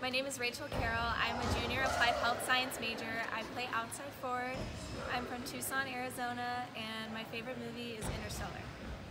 My name is Rachel Carroll. I'm a junior applied health science major. I play outside forward. I'm from Tucson, Arizona, and my favorite movie is Interstellar.